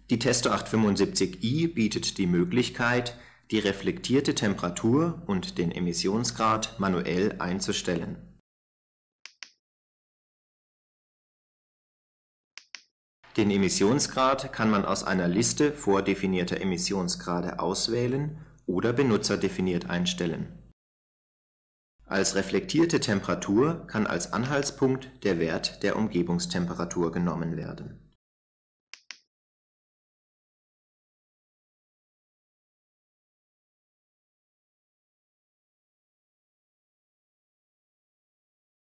Die Testo 875i bietet die Möglichkeit, die reflektierte Temperatur und den Emissionsgrad manuell einzustellen. Den Emissionsgrad kann man aus einer Liste vordefinierter Emissionsgrade auswählen oder benutzerdefiniert einstellen. Als reflektierte Temperatur kann als Anhaltspunkt der Wert der Umgebungstemperatur genommen werden.